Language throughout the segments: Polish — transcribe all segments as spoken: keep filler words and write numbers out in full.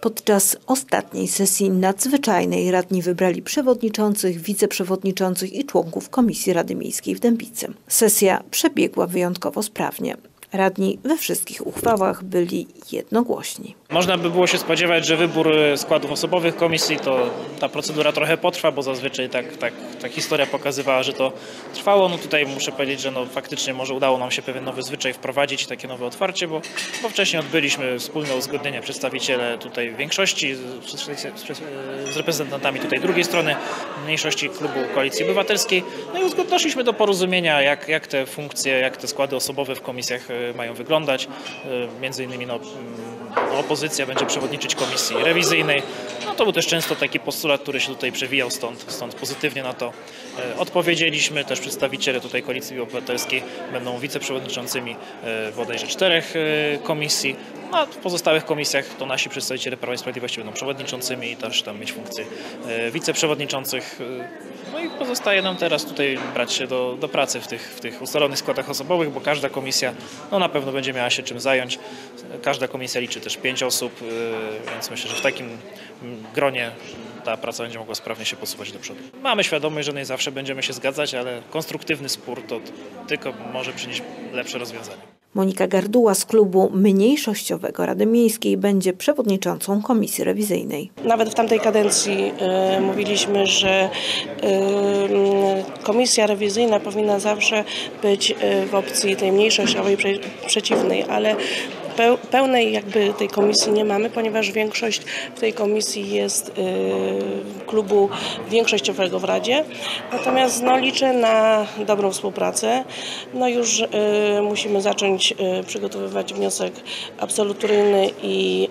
Podczas ostatniej sesji nadzwyczajnej radni wybrali przewodniczących, wiceprzewodniczących i członków Komisji Rady Miejskiej w Dębicy. Sesja przebiegła wyjątkowo sprawnie. Radni we wszystkich uchwałach byli jednogłośni. Można by było się spodziewać, że wybór składów osobowych komisji to ta procedura trochę potrwa, bo zazwyczaj tak, tak, ta historia pokazywała, że to trwało. No tutaj muszę powiedzieć, że no faktycznie może udało nam się pewien nowy zwyczaj wprowadzić, takie nowe otwarcie, bo, bo wcześniej odbyliśmy wspólne uzgodnienia, przedstawiciele tutaj większości z, z, z reprezentantami tutaj drugiej strony, mniejszości klubu Koalicji Obywatelskiej. No i doszliśmy do porozumienia, jak, jak te funkcje, jak te składy osobowe w komisjach mają wyglądać. Między innymi no, opozycja będzie przewodniczyć komisji rewizyjnej. No to był też często taki postulat, który się tutaj przewijał, stąd, stąd pozytywnie na to odpowiedzieliśmy. Też przedstawiciele tutaj Koalicji Obywatelskiej będą wiceprzewodniczącymi bodajże czterech komisji. No, a w pozostałych komisjach to nasi przedstawiciele Prawa i Sprawiedliwości będą przewodniczącymi i też tam mieć funkcję wiceprzewodniczących. No i pozostaje nam teraz tutaj brać się do, do pracy w tych, w tych ustalonych składach osobowych, bo każda komisja no, na pewno będzie miała się czym zająć. Każda komisja liczy też pięć osób, więc myślę, że w takim gronie ta praca będzie mogła sprawnie się posuwać do przodu. Mamy świadomość, że nie zawsze będziemy się zgadzać, ale konstruktywny spór to tylko może przynieść lepsze rozwiązanie. Monika Garduła z klubu mniejszościowego Rady Miejskiej będzie przewodniczącą Komisji Rewizyjnej. Nawet w tamtej kadencji y, mówiliśmy, że y, Komisja Rewizyjna powinna zawsze być y, w opcji tej mniejszościowej prze, przeciwnej, ale pełnej jakby tej komisji nie mamy, ponieważ większość w tej komisji jest y, klubu większościowego w Radzie. Natomiast no, liczę na dobrą współpracę. No już y, musimy zacząć y, przygotowywać wniosek absolutoryjny i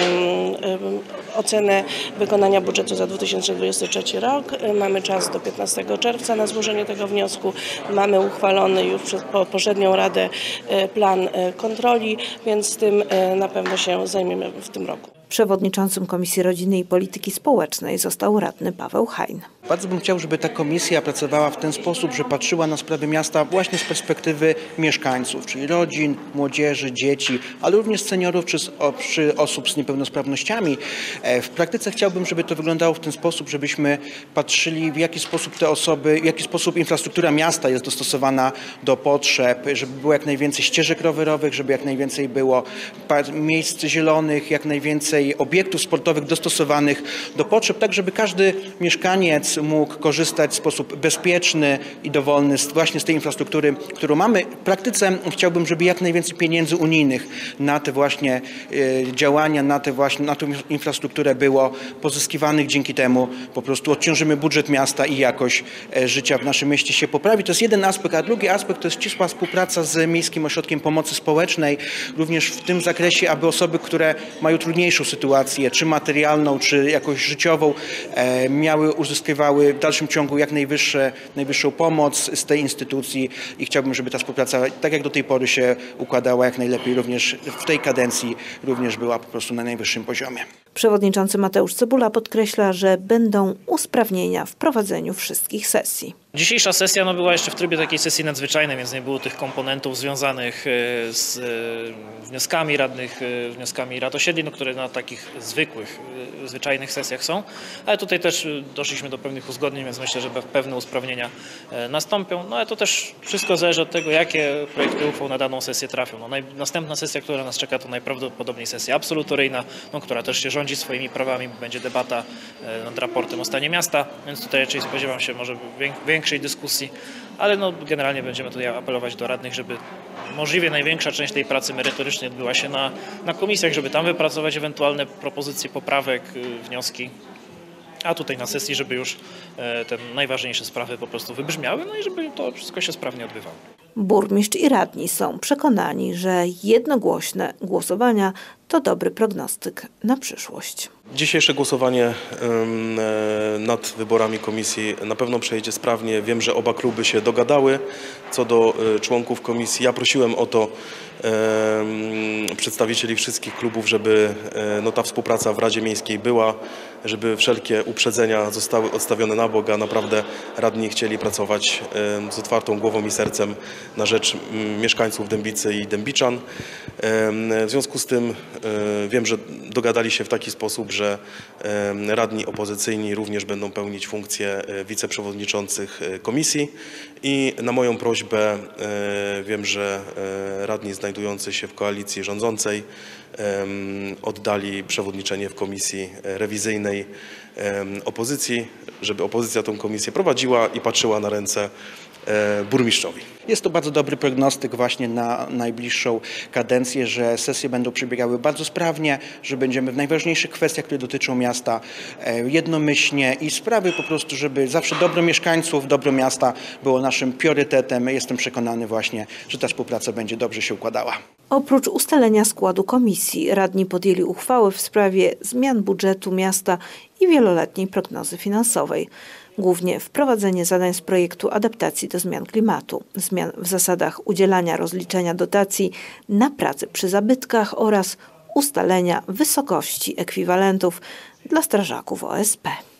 y, y, ocenę wykonania budżetu za dwa tysiące dwudziesty trzeci rok. Y, mamy czas do piętnastego czerwca na złożenie tego wniosku. Mamy uchwalony już przez poprzednią Radę y, plan y, kontroli, więc z tym na pewno się zajmiemy w tym roku. Przewodniczącym Komisji Rodziny i Polityki Społecznej został radny Paweł Hajn. Bardzo bym chciał, żeby ta komisja pracowała w ten sposób, że patrzyła na sprawy miasta właśnie z perspektywy mieszkańców, czyli rodzin, młodzieży, dzieci, ale również seniorów czy, czy osób z niepełnosprawnościami. W praktyce chciałbym, żeby to wyglądało w ten sposób, żebyśmy patrzyli, w jaki sposób te osoby, w jaki sposób infrastruktura miasta jest dostosowana do potrzeb, żeby było jak najwięcej ścieżek rowerowych, żeby jak najwięcej było miejsc zielonych, jak najwięcej obiektów sportowych dostosowanych do potrzeb, tak żeby każdy mieszkaniec mógł korzystać w sposób bezpieczny i dowolny właśnie z tej infrastruktury, którą mamy. W praktyce chciałbym, żeby jak najwięcej pieniędzy unijnych na te właśnie działania, na, te właśnie, na tą infrastrukturę było pozyskiwanych. Dzięki temu po prostu odciążymy budżet miasta i jakość życia w naszym mieście się poprawi. To jest jeden aspekt, a drugi aspekt to jest ścisła współpraca z Miejskim Ośrodkiem Pomocy Społecznej, również w tym zakresie, aby osoby, które mają trudniejszą sytuację, czy materialną, czy jakoś życiową, miały, uzyskiwały w dalszym ciągu jak najwyższe, najwyższą pomoc z tej instytucji i chciałbym, żeby ta współpraca, tak jak do tej pory się układała, jak najlepiej również w tej kadencji również była po prostu na najwyższym poziomie. Przewodniczący Mateusz Cebula podkreśla, że będą usprawnienia w prowadzeniu wszystkich sesji. Dzisiejsza sesja no, była jeszcze w trybie takiej sesji nadzwyczajnej, więc nie było tych komponentów związanych z wnioskami radnych, wnioskami rad osiedli, no, które na takich zwykłych, zwyczajnych sesjach są. Ale tutaj też doszliśmy do pewnych uzgodnień, więc myślę, że pewne usprawnienia nastąpią. No ale to też wszystko zależy od tego, jakie projekty uchwał na daną sesję trafią. No, naj, następna sesja, która nas czeka, to najprawdopodobniej sesja absolutoryjna, no, która też się rządzi swoimi prawami, będzie debata nad raportem o stanie miasta, więc tutaj raczej spodziewam się może większej dyskusji, ale no, generalnie będziemy tutaj apelować do radnych, żeby możliwie największa część tej pracy merytorycznej odbyła się na, na komisjach, żeby tam wypracować ewentualne propozycje poprawek, wnioski, a tutaj na sesji, żeby już te najważniejsze sprawy po prostu wybrzmiały, no i żeby to wszystko się sprawnie odbywało. Burmistrz i radni są przekonani, że jednogłośne głosowania to dobry prognostyk na przyszłość. Dzisiejsze głosowanie nad wyborami komisji na pewno przejdzie sprawnie. Wiem, że oba kluby się dogadały co do członków komisji. Ja prosiłem o to przedstawicieli wszystkich klubów, żeby no, ta współpraca w Radzie Miejskiej była, żeby wszelkie uprzedzenia zostały odstawione na bok, a naprawdę radni chcieli pracować z otwartą głową i sercem na rzecz mieszkańców Dębicy i dębiczan. W związku z tym wiem, że dogadali się w taki sposób, że radni opozycyjni również będą pełnić funkcję wiceprzewodniczących komisji i na moją prośbę wiem, że radni znajdujący się w koalicji rządzącej oddali przewodniczenie w komisji rewizyjnej opozycji, żeby opozycja tę komisję prowadziła i patrzyła na ręce burmistrzowi. Jest to bardzo dobry prognostyk właśnie na najbliższą kadencję, że sesje będą przebiegały bardzo sprawnie, że będziemy w najważniejszych kwestiach, które dotyczą miasta, jednomyślnie i sprawy po prostu, żeby zawsze dobro mieszkańców, dobro miasta było naszym priorytetem. Jestem przekonany właśnie, że ta współpraca będzie dobrze się układała. Oprócz ustalenia składu komisji, radni podjęli uchwałę w sprawie zmian budżetu miasta i wieloletniej prognozy finansowej. Głównie wprowadzenie zadań z projektu adaptacji do zmian klimatu, zmian w zasadach udzielania rozliczenia dotacji na pracę przy zabytkach oraz ustalenia wysokości ekwiwalentów dla strażaków O S P.